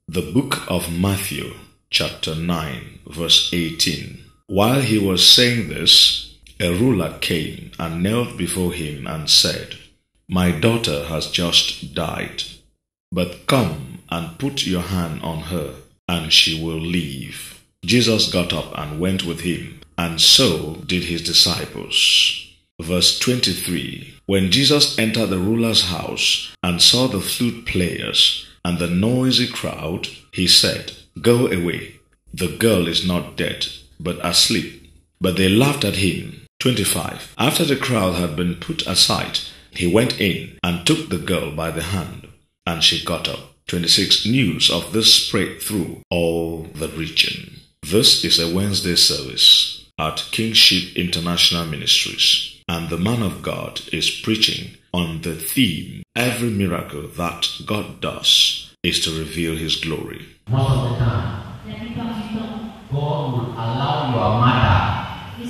The book of Matthew, chapter 9, verse 18. While he was saying this, a ruler came and knelt before him and said, "My daughter has just died, but come and put your hand on her, and she will live." Jesus got up and went with him, and so did his disciples. Verse 23. When Jesus entered the ruler's house and saw the flute players and the noisy crowd, he said, "Go away. The girl is not dead, but asleep." But they laughed at him. 25. After the crowd had been put aside, he went in and took the girl by the hand, and she got up. 26. News of this spread through all the region. This is a Wednesday service at Kingship International Ministries, and the man of God is preaching on the theme, every miracle that God does is to reveal his glory. Most of the time, God will allow your matter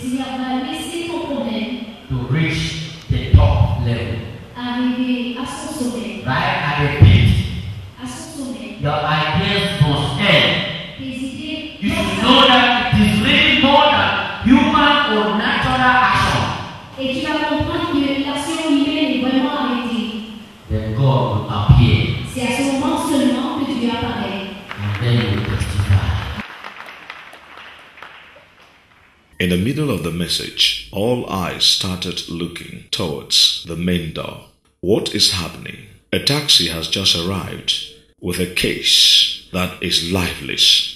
to reach the top level. Right at the peak, your ideas must end. You should know that it is really more than human or natural action. Et tu vas comprendre que l'action humaine est vraiment arrêtée. Then God will appear. C'est à ce moment seulement que Dieu apparaît. And then you will testify. In the middle of the message, all eyes started looking towards the main door. What is happening? A taxi has just arrived with a case that is lifeless.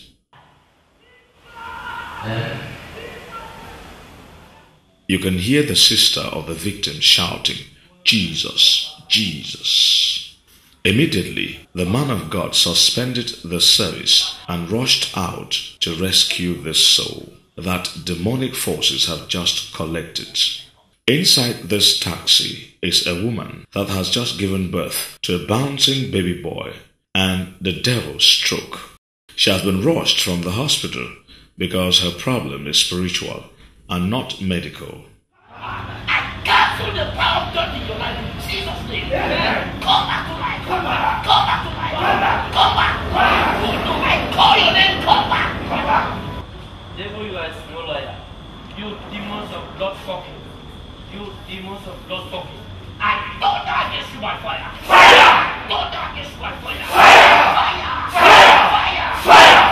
You can hear the sister of the victim shouting, "Jesus, Jesus." Immediately, the man of God suspended the service and rushed out to rescue this soul that demonic forces have just collected. Inside this taxi is a woman that has just given birth to a bouncing baby boy, and the devil struck. She has been rushed from the hospital because her problem is spiritual and not medical. I cancel the power of God in your life in Jesus' name. Come back to life. Come back. Come back to life. Come back. I call your name. Come back. Devil, you are a small liar. You demons of blood sucking. You demons of blood sucking. I don't against you by fire. Fire. Don't against you by fire. Fire. Fire. Fire. Fire. Fire.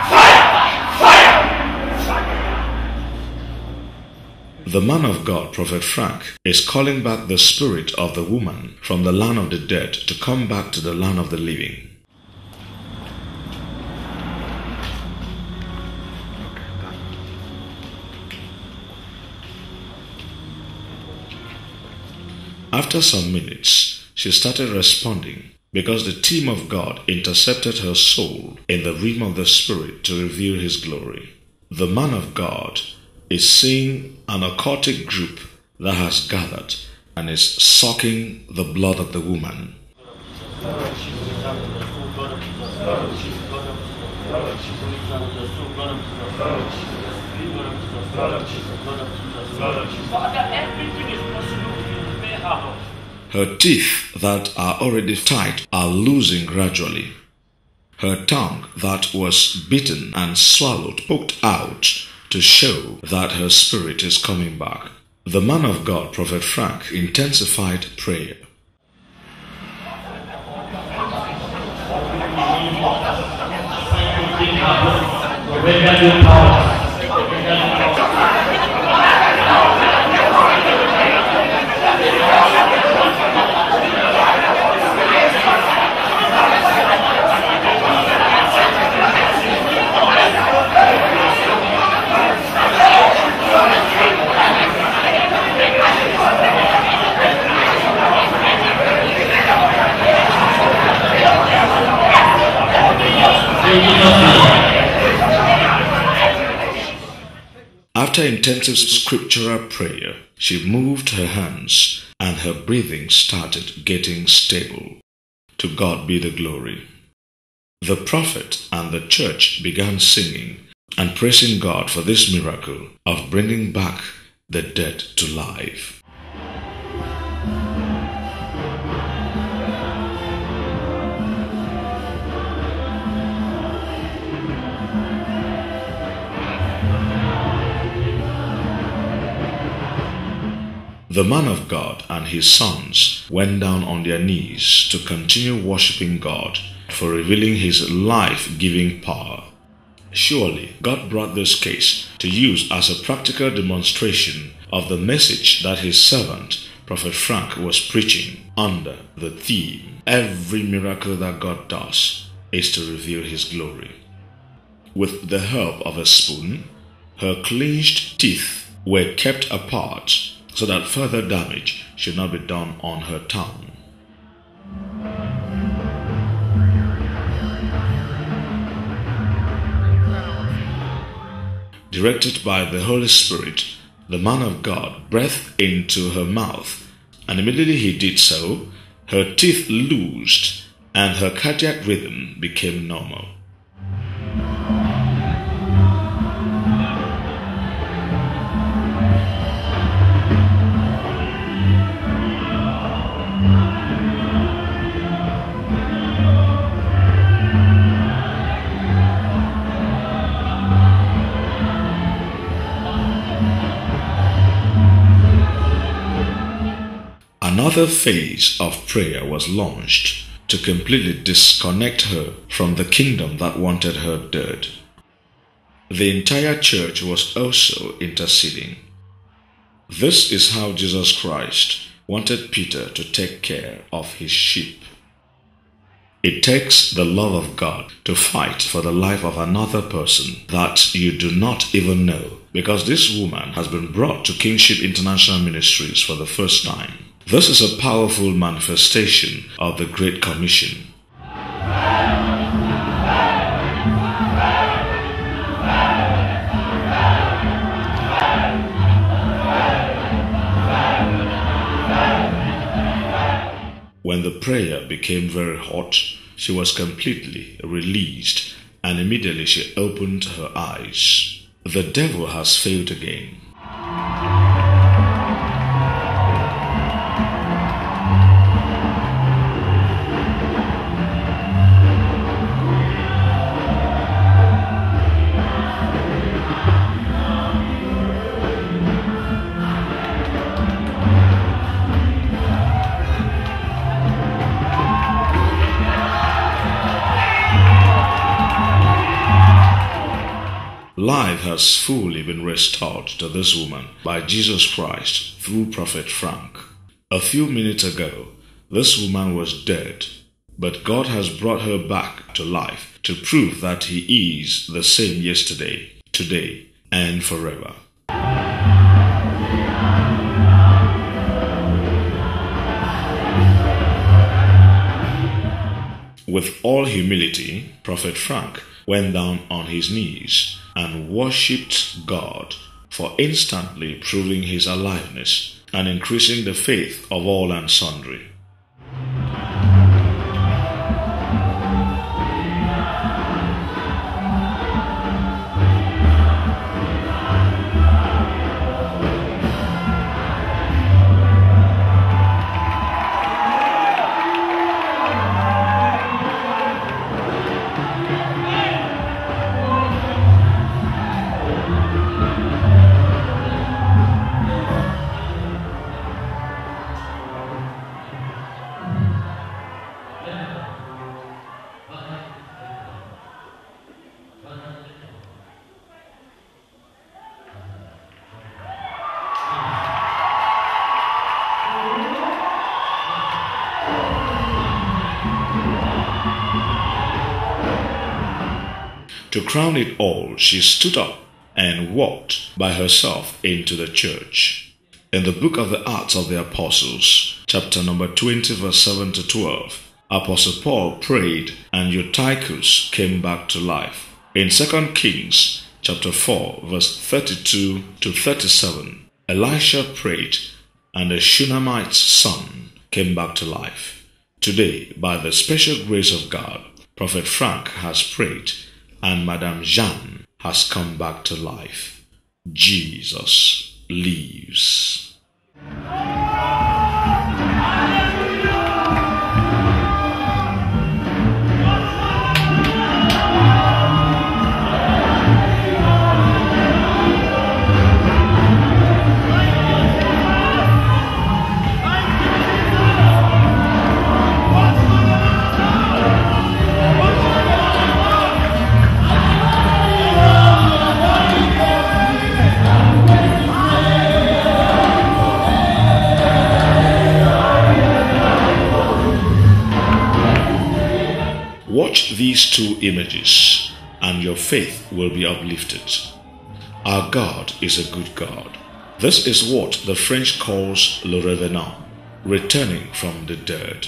The man of God, Prophet Frank, is calling back the spirit of the woman from the land of the dead to come back to the land of the living. After some minutes, she started responding because the team of God intercepted her soul in the realm of the spirit to reveal his glory. The man of God is seeing an occultic group that has gathered and is sucking the blood of the woman. Father, everything is possible to you. May happen. Her teeth that are already tight are losing gradually. Her tongue that was bitten and swallowed poked out to show that her spirit is coming back. The man of God, Prophet Frank, intensified prayer. After intensive scriptural prayer, she moved her hands and her breathing started getting stable. To God be the glory. The prophet and the church began singing and praising God for this miracle of bringing back the dead to life. The man of God and his sons went down on their knees to continue worshiping God for revealing his life-giving power. Surely, God brought this case to use as a practical demonstration of the message that his servant, Prophet Frank, was preaching under the theme, every miracle that God does is to reveal his glory. With the help of a spoon, her clenched teeth were kept apart so that further damage should not be done on her tongue. Directed by the Holy Spirit, the man of God breathed into her mouth, and immediately he did so, her teeth loosed and her cardiac rhythm became normal. Another phase of prayer was launched to completely disconnect her from the kingdom that wanted her dead. The entire church was also interceding. This is how Jesus Christ wanted Peter to take care of his sheep. It takes the love of God to fight for the life of another person that you do not even know, because this woman has been brought to Kingship International Ministries for the first time. This is a powerful manifestation of the Great Commission. When the prayer became very hot, she was completely released, and immediately she opened her eyes. The devil has failed again. Life has fully been restored to this woman by Jesus Christ through Prophet Frank. A few minutes ago, this woman was dead, but God has brought her back to life to prove that He is the same yesterday, today, and forever. With all humility, Prophet Frank went down on his knees and worshipped God for instantly proving his aliveness and increasing the faith of all and sundry. To crown it all, she stood up and walked by herself into the church. In the book of the Acts of the Apostles, chapter number 20, verse 7 to 12, Apostle Paul prayed and Eutychus came back to life. In 2 Kings, chapter 4, verse 32 to 37, Elisha prayed and the Shunammite's son came back to life. Today, by the special grace of God, Prophet Frank has prayed and Madame Jeanne has come back to life. Jesus lives. these two images, and your faith will be uplifted. Our God is a good God. This is what the French calls le revenant, returning from the dead.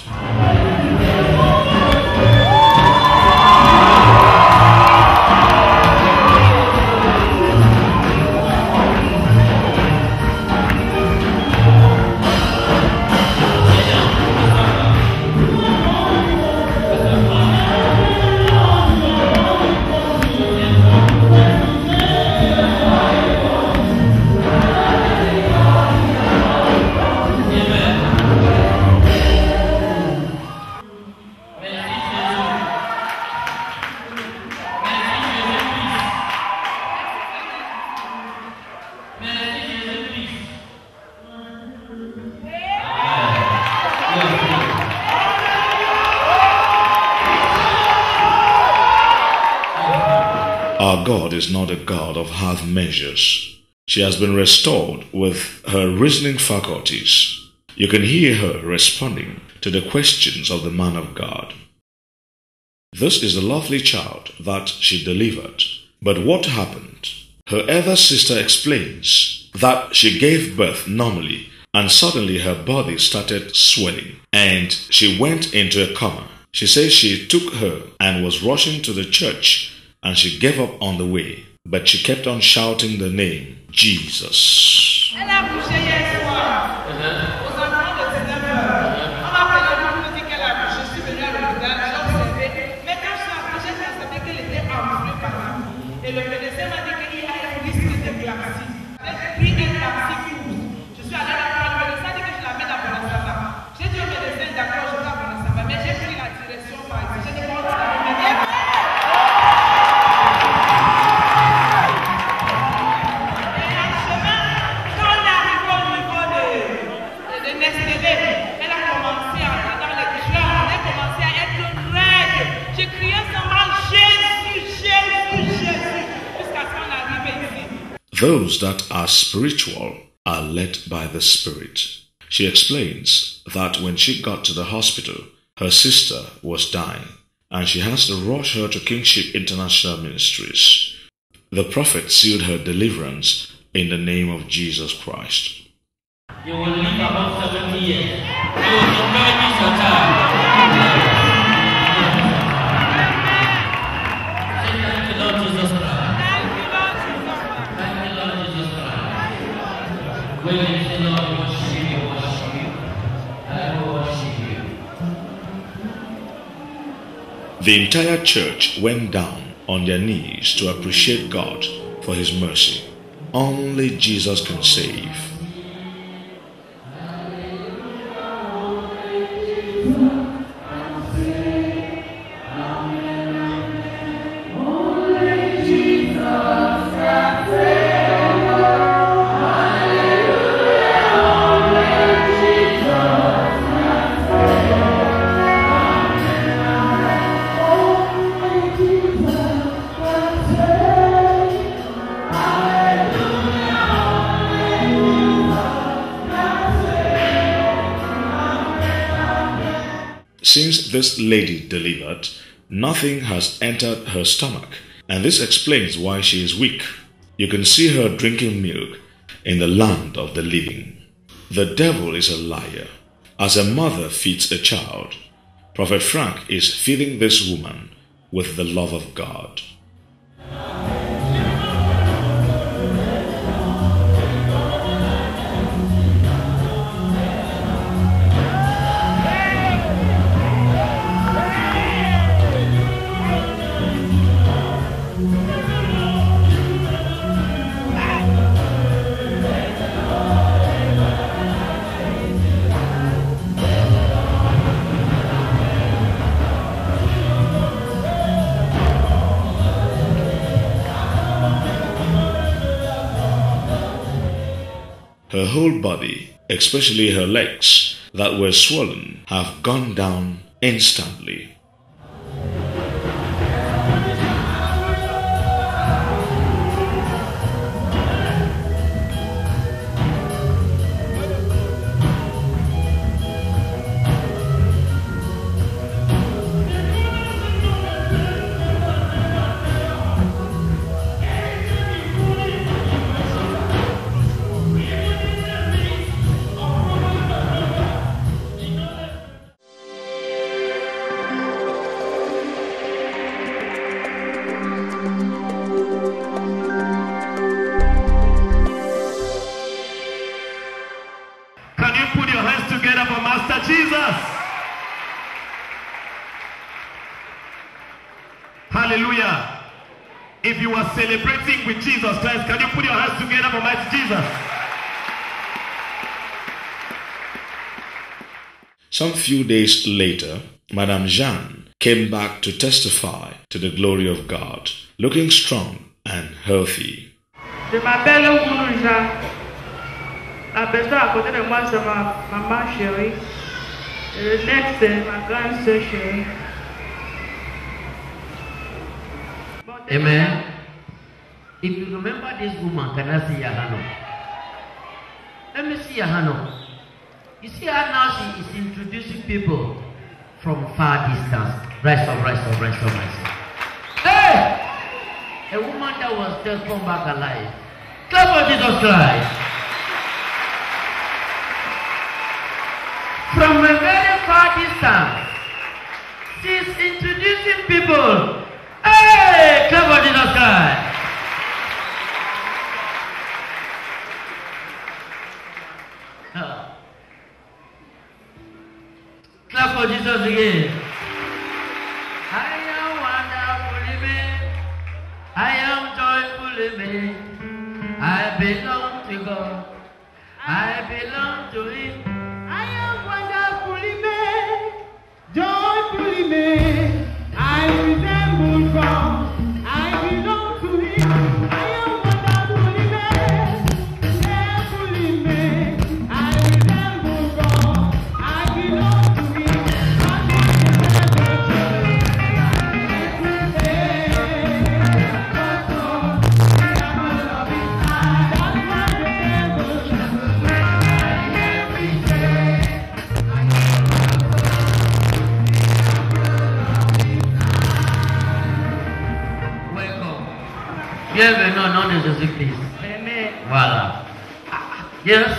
Our God is not a God of half measures. She has been restored with her reasoning faculties. You can hear her responding to the questions of the man of God. This is the lovely child that she delivered. But what happened? Her elder sister explains that she gave birth normally and suddenly her body started swelling and she went into a coma. She says she took her and was rushing to the church and she gave up on the way, but she kept on shouting the name Jesus. Elle a accouché hier soir. Aux environs de 19h. On m'a appelé, on me dit qu'elle a accouché. Je suis venue à l'hôpital, j'ai observé. Mais quand je suis accouchée, j'ai constaté qu'elle était enflée par là. Et le médecin m'a dit qu'il y a un risque d'éclampsie. J'ai pris un taxi court. Je suis allée là-bas. Le médecin dit que je la mets dans Bonasaba. J'ai dit au médecin, d'accord, je vais à Bonasaba. Mais j'ai pris la direction par ici. J'ai dit, comment tu vas me Those that are spiritual are led by the Spirit. She explains that when she got to the hospital, her sister was dying, and she has to rush her to Kingship International Ministries. The prophet sealed her deliverance in the name of Jesus Christ. You will live about 70 years. You will enjoy this your child. Say thank you, Lord Jesus Christ. Thank you, Lord Jesus Christ. When you say, Lord, we worship you, worship you. I will worship you. The entire church went down on their knees to appreciate God for His mercy. Only Jesus can save. Since this lady delivered, nothing has entered her stomach, and this explains why she is weak. You can see her drinking milk in the land of the living. The devil is a liar. As a mother feeds a child, Prophet Frank is feeding this woman with the love of God. Her whole body, especially her legs that were swollen, have gone down instantly. Hallelujah. If you are celebrating with Jesus Christ, can you put your hands together for mighty Jesus? Some few days later, Madame Jeanne came back to testify to the glory of God, looking strong and healthy. Je m'appelle Oulouja. La personne à côté de moi, c'est ma maman chérie. Et le next, c'est ma grande soeur chérie. Amen. If you remember this woman, can I see your hand up? Let me see your hand up. You see her now, she is introducing people from far distance. Rise up, rise up, rise up, rise up. Hey! A woman that was just come back alive. Clap for Jesus Christ. From a very far distance, she's introducing people. Hey! Clap for Jesus Christ. Clap for Jesus again. I am wonderfully made. I am joyfully made. I belong to God. I belong to Him. I am wonderfully made, joyfully made. I resemble God. I belong to Him. I am wonderfully made, carefully made. I resemble God. I belong to Him. Bienvenue au nom de Jésus-Christ. Amen. Voilà. Yes.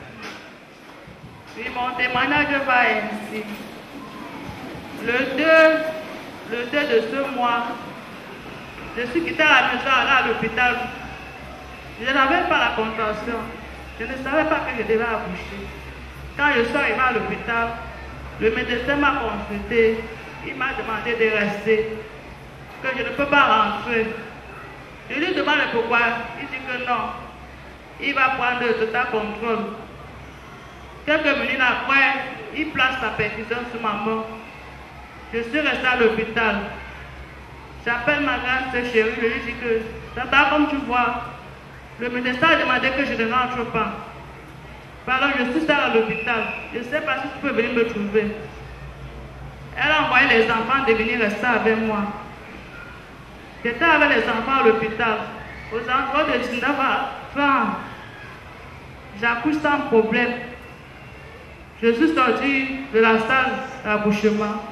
Oui, mon témoignage va ainsi. Le 2 de ce mois, je suis quitté à la maison, allé à l'hôpital. Je n'avais pas la contraction. Je ne savais pas que je devais accoucher. Quand je suis arrivé à l'hôpital, le médecin m'a consulté. Il m'a demandé de rester, que je ne peux pas rentrer. Je lui demande pourquoi. Il dit que non. Il va prendre le total contrôle. Quelques minutes après, il place sa perfusion sur ma main. Je suis resté à l'hôpital. J'appelle ma grande soeur chérie. Je lui dis que, tata, comme tu vois, le médecin a demandé que je ne rentre pas. Pardon, je suis seule à l'hôpital. Je ne sais pas si tu peux venir me trouver. Elle a envoyé les enfants de venir rester avec moi. J'étais avec les enfants à l'hôpital. Aux endroits de 19 à 30. J'accouche sans problème. Je suis sortie de la salle d'accouchement.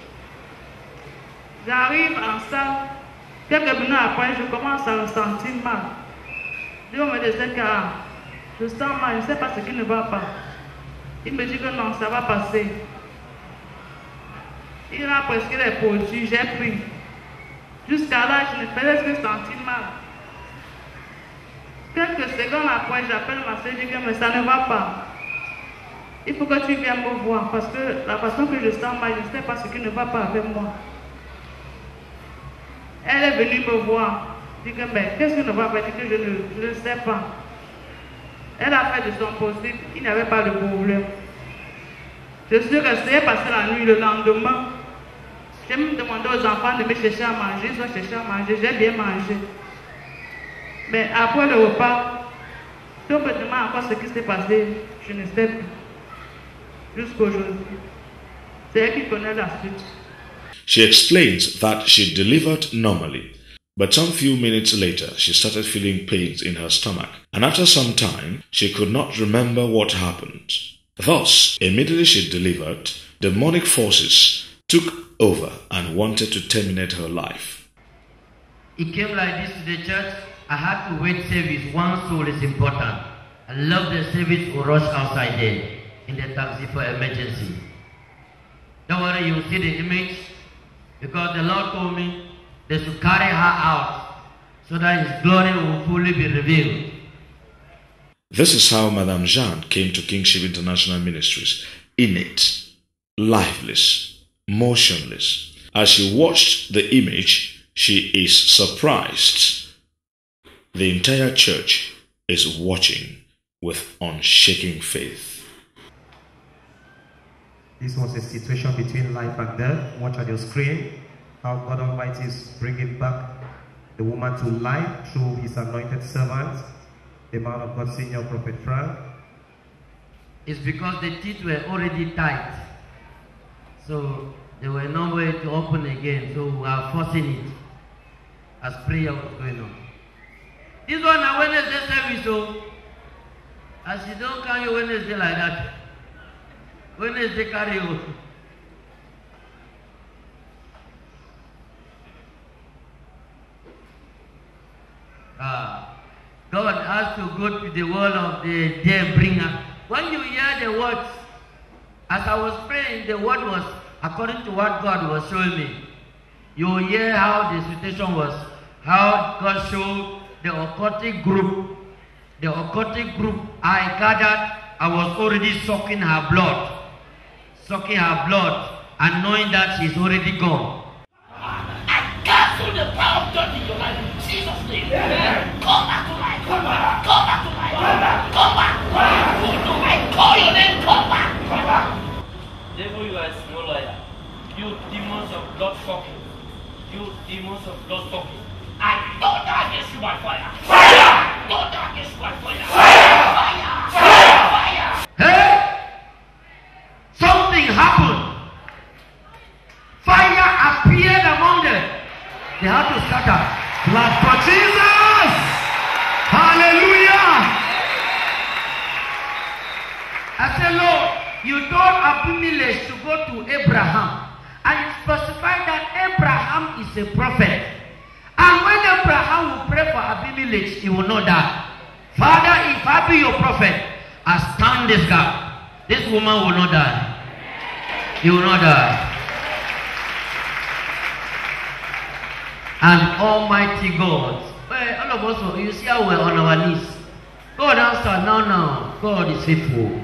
J'arrive en salle. Quelques minutes après, je commence à ressentir mal. Je dis au médecin que je sens mal, je ne sais pas ce qui ne va pas. Il me dit que non, ça va passer. Il a prescrit les produits, j'ai pris. Jusqu'à là, je ne faisais que sentir mal. Quelques secondes après, j'appelle ma soeur et je dis que mais ça ne va pas. Il faut que tu viennes me voir parce que la façon que je sens mal, je ne sais pas ce qui ne va pas avec moi. Elle est venue me voir. Je dis que mais qu'est-ce qui ne va pas? Je dis que je ne sais pas. Elle a fait de son possible, il n'y avait pas de problème. Je suis restée passer la nuit. Le lendemain, j'ai même demandé aux enfants de me chercher à manger. Ils ont cherché à manger, j'ai bien mangé. Mais après le repas, si on me demande encore ce qui s'est passé, je ne sais plus. Jusqu'aujourd'hui. C'est elle qui connaît la suite. She explains that she delivered normally, but some few minutes later she started feeling pains in her stomach, and after some time she could not remember what happened. Thus, immediately she delivered, demonic forces took over and wanted to terminate her life. It came like this to the church. I had to wait service. One soul is important. I love the service who rush outside there in the taxi for emergency. Don't worry, you will see the image because the Lord told me they should carry her out so that His glory will fully be revealed. This is how Madame Jeanne came to Kingship International Ministries, innate, lifeless, motionless. As she watched the image, She is surprised. The entire church is watching with unshaking faith. This was a situation between life and death. Watch on your screen how God Almighty is bringing back the woman to life through his anointed servant, the man of God, Senior Prophet Frank. It's because the teeth were already tight. So there were no way to open again. So we are forcing it as prayer was going on. This one a Wednesday service, so as you don't carry Wednesday like that. Wednesday carry you. God has to go to the world of the day bringer. When you hear the words, as I was praying, the word was according to what God was showing me. You hear how the situation was, how God showed the occultic group. The occultic group I gathered, I was already sucking her blood, and knowing that she's already gone. I cancel the power of God in your life in Jesus' name. Come back to life. Come back. Come back to life. Come back. I call your name. Come back. Devil, you are a small liar. You demons of blood sucking. You demons of blood sucking. I don't against you by fire. Fire! Don't against you by fire. Fire! Fire! Fire! Hey! Something happened. Fire appeared among them. They had to scatter. Clap for Jesus! Hallelujah! I said, Lord, you told Abimelech to go to Abraham, and you specified that Abraham is a prophet. And when Abraham will pray for Abimelech, he will know that. Father, if I be your prophet, I stand this gap. This woman will not die. He will not die. And Almighty God, well, all of us, you see how we're on our knees. God answer now. God is faithful.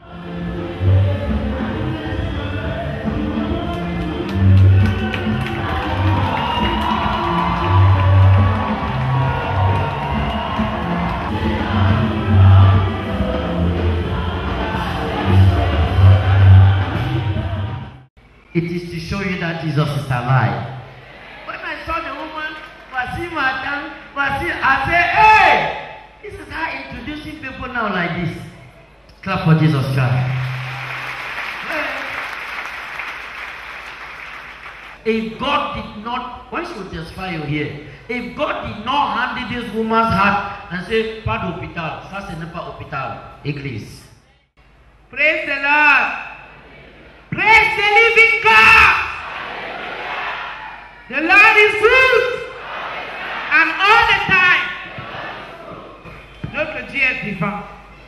It is to show you that Jesus is alive. When I saw the woman, I said, hey! This is how introducing people now like this. Clap for Jesus Christ. If God did not, why should testify you here? If God did not handle this woman's heart and say, pas d'hôpital, ça ce n'est pas hôpital, église. Praise the Lord. Praise the living God. The Lord is good. And all the time. Notre Dieu est vivant.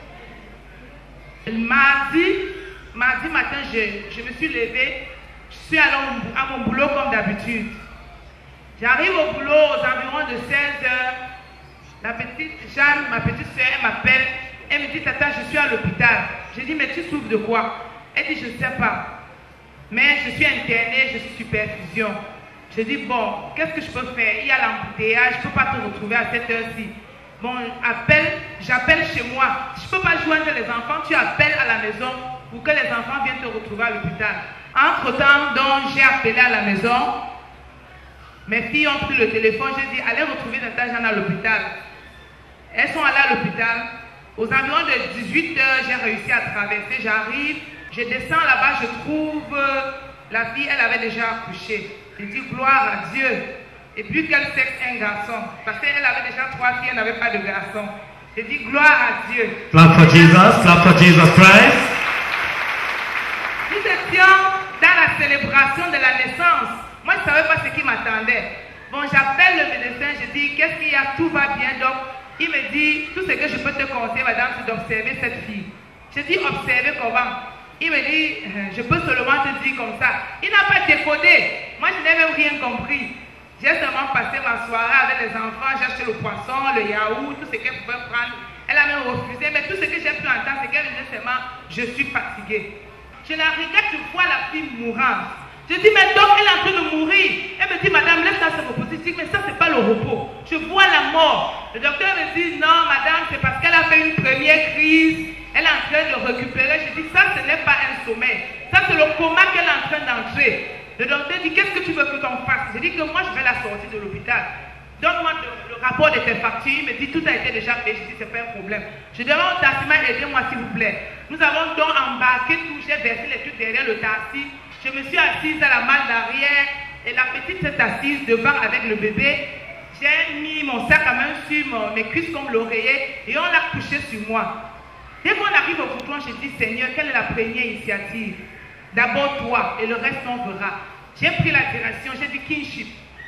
Mardi matin, je me suis levée. Je suis allée à mon boulot comme d'habitude. J'arrive au boulot aux environs de 16 heures. La petite Jeanne, ma petite soeur, elle m'appelle. Elle me dit, Tata, je suis à l'hôpital. Je dis, mais tu souffres de quoi? Elle dit, je ne sais pas. Mais je suis internée, je suis sous perfusion. Je dis, bon, qu'est-ce que je peux faire? Il y a l'embouteillage, je ne peux pas te retrouver à cette heure-ci. Bon, j'appelle chez moi. Si je ne peux pas joindre les enfants, tu appelles à la maison pour que les enfants viennent te retrouver à l'hôpital. Entre-temps, donc, j'ai appelé à la maison. Mes filles ont pris le téléphone. J'ai dit, allez retrouver Tata Jeanne à l'hôpital. Elles sont allées à l'hôpital. Aux environs de 18 heures, j'ai réussi à traverser. J'arrive, je descends là-bas, je trouve la fille, elle avait déjà accouché. J'ai dit, gloire à Dieu. Et puis quel sexe un garçon. Parce qu'elle avait déjà 3 filles, elle n'avait pas de garçon. J'ai dit, gloire à Dieu. Clap for Jesus Christ. Nous étions dans la célébration de la naissance. Moi, je ne savais pas ce qui m'attendait. Bon, j'appelle le médecin, je dis, qu'est-ce qu'il y a? Tout va bien, donc. Il me dit, tout ce que je peux te conseiller, madame, c'est d'observer cette fille. Je dis, observer comment? Il me dit, je peux seulement te dire comme ça. Il n'a pas décodé. Moi, je n'ai même rien compris. J'ai seulement passé ma soirée avec les enfants. J'ai acheté le poisson, le yaourt, tout ce qu'elle pouvait prendre. Elle a même refusé. Mais tout ce que j'ai pu entendre, c'est qu'elle me disait seulement, je suis fatiguée. Je la regarde, je vois la fille mourante. Je dis, mais donc elle est en train de mourir. Elle me dit, madame, laisse ça se reposer. Je dis, mais ça, c'est pas le repos. Je vois la mort. Le docteur me dit, non, madame, c'est parce qu'elle a fait une première crise. Elle est en train de récupérer. Je dis, ça, ce n'est pas un sommeil. Ça, c'est le coma qu'elle est en train d'entrer. Le docteur dit, qu'est-ce que tu veux que t'en fasse? Je dis que moi, je vais la sortir de l'hôpital. Donne-moi le rapport de tes factures. Il me dit, tout a été déjà fait. Je dis, c'est pas un problème. Je demande au taximan, aidez-moi s'il vous plaît. Nous avons donc embarqué tout. J'ai versé les trucs derrière le taxi. Je me suis assise à la malle d'arrière. Et la petite s'est assise devant avec le bébé. J'ai mis mon sac à main sur mes cuisses comme l'oreiller. Et on l'a couché sur moi. Dès qu'on arrive au foutoir, je dis, Seigneur, quelle est la première initiative? D'abord toi, et le reste on verra. J'ai pris la direction, j'ai dit kinship.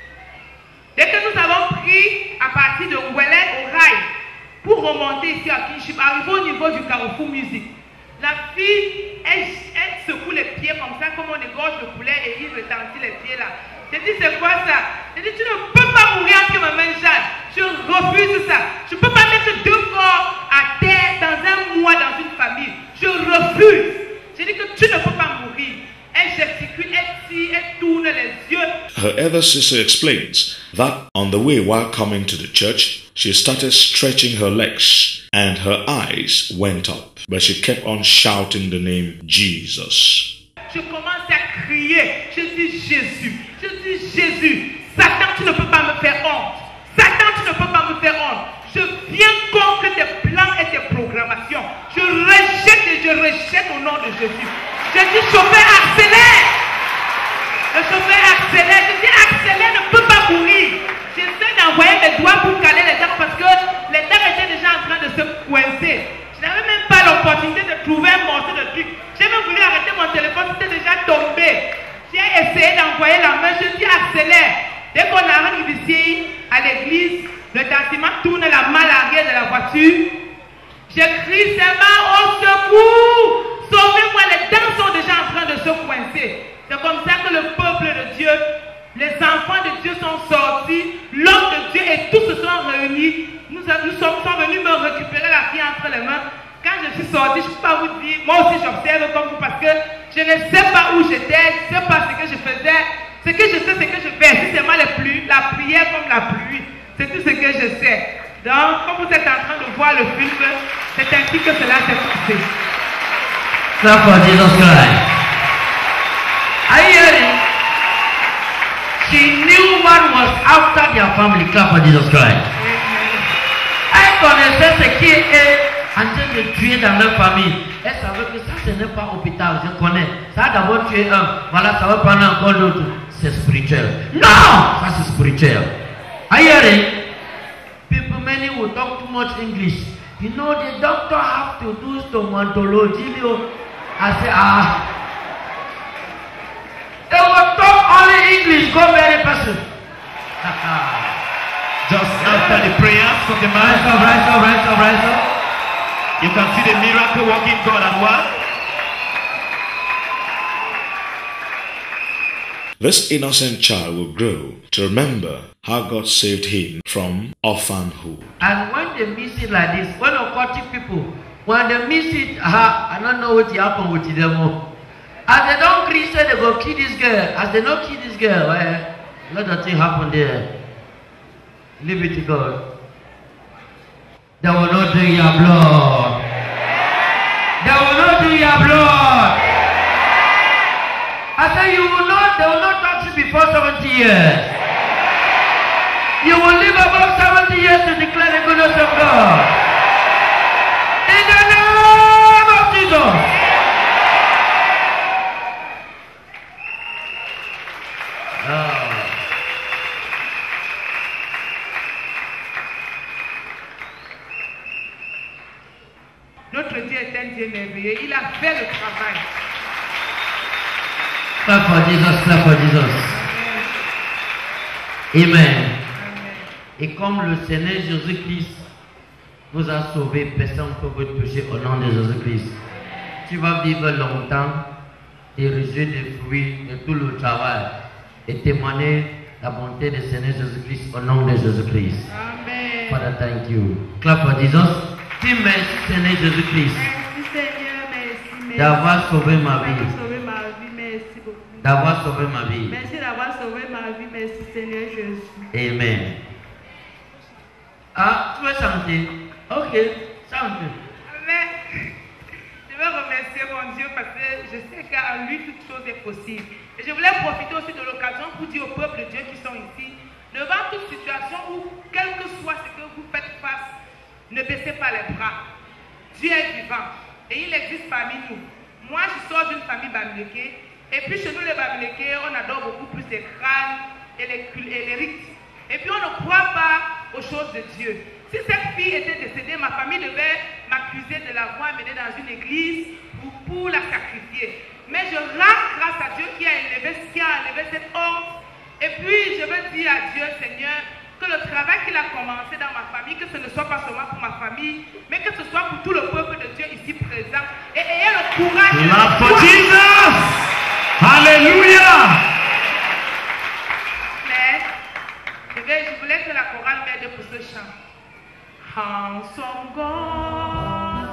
Dès que nous avons pris à partir de Ouellet au rail, pour remonter ici à kinship, arrivé au niveau du carrefour musique, la fille, elle secoue les pieds comme ça, comme on égorge le poulet et il retentit les pieds là. J'ai dit, c'est quoi ça? J'ai dit, tu ne peux pas mourir entre ma main Jeanne. Je refuse ça. Je ne peux pas mettre deux corps à terre dans un mois dans une famille. Je refuse. J'ai dit que tu ne peux pas mourir. Elle gesticule, elle tire, elle tourne les yeux. Her elder sister explains that on the way while coming to the church, she started stretching her legs and her eyes went up, but she kept on shouting the name Jesus. Je commence à crier. Je dis Jésus. Je dis Jésus. Satan, tu ne peux pas me faire honte. Satan, tu ne peux pas me faire honte. Je viens contre tes plans et tes programmations. Je rejette au nom de Jésus. Je dis chauffeur, accélère. Le chauffeur accélère. Je dis accélère, ne peut pas mourir. J'essaie d'envoyer mes doigts pour caler les dents parce que les dents étaient déjà en train de se coincer. Je n'avais même pas l'opportunité de trouver un morceau de truc. J'ai même voulu arrêter mon téléphone, c'était déjà tombé. J'ai essayé d'envoyer la main, je dis accélère. Dès qu'on arrive ici à l'église, le taximan tourne la malle arrière de la voiture. Je crie seulement au secours. Sauvez-moi, les dents sont déjà en train de se coincer. C'est comme ça que le peuple de Dieu, les enfants de Dieu sont sortis, l'homme de Dieu et tous se sont réunis. Nous sommes venus me récupérer la fille entre les mains. Quand je suis sorti, je ne peux pas vous dire, moi aussi j'observe comme vous parce que je ne sais pas où j'étais, je ne sais pas ce que je faisais. Ce que je sais, c'est que je fais. Si c'est moi la prière comme la pluie. C'est tout ce que je sais. Donc, comme vous êtes en train de voir le film, c'est ainsi que cela s'est passé. Clap for Jesus Christ. Are you hearing? She knew what was after their family. Clap for Jesus Christ. Elle connaissait ce qui est en train de tuer dans leur famille. Elle savait que ça, ce n'est pas hôpital. Je connais. Ça a d'abord tué un. Voilà, ça va prendre encore d'autres. C'est spirituel. Non! Ça, c'est spirituel. Are you hearing? People, many will talk too much English. You know, the doctor have to do stomatology. I say, they will talk only English. Go very person. Just after the prayers of the man, Rise up. you can see the miracle working God at work. This innocent child will grow to remember how God saved him from orphanhood. And when they miss it like this, when occultic people, when they miss it, I don't know what happened with them. As they don't agree, say they go kill this girl. As they don't kill this girl, let the thing happen there. Leave it to God. They will not drink your blood. They will not drink your blood. I say they will not touch you before 70 years. You will live above 70 years to declare the goodness of God. In the name of Jesus. Notre Dieu est un Dieu merveilleux. Il a fait le travail. Clap for Jesus, clap for Jesus. Amen. Et comme le Seigneur Jésus-Christ nous a sauvés, personne ne peut te toucher au nom de Jésus-Christ. Tu vas vivre longtemps et réjouir des fruits de tout le travail et témoigner la bonté du Seigneur Jésus-Christ au nom de Jésus-Christ. Amen. Father, thank you. Clap for Jesus. Dis merci Seigneur Jésus-Christ Merci Seigneur, merci. d'avoir sauvé ma vie. Sauvé ma vie, merci beaucoup. d'avoir sauvé ma vie. Merci d'avoir sauvé ma vie. Merci Seigneur Jésus. Amen. Ah, tu veux chanter? Ok, chante. Amen. Je veux remercier mon Dieu parce que je sais qu'à lui toute chose est possible. Et je voulais profiter aussi de l'occasion pour dire au peuple de Dieu qui sont ici, devant toute situation où, quel que soit ce que vous faites face, ne baissez pas les bras. Dieu est vivant et il existe parmi nous. Moi, je sors d'une famille bamileke et puis chez nous les bamileke, on adore beaucoup plus les crânes et les rites. Et puis on ne croit pas aux choses de Dieu. Si cette fille était décédée, ma famille devait m'accuser de l'avoir menée dans une église pour la sacrifier. Mais je rends grâce à Dieu qui a enlevé cet homme. Et puis je veux dire à Dieu, Seigneur, que le travail qu'il a commencé dans ma famille, que ce ne soit pas seulement pour ma famille, mais que ce soit pour tout le peuple de Dieu ici présent. Et ayez le courage de Clap for Jesus! Hallelujah! Mais je voulais que la chorale m'aide pour ce chant. Handsome God.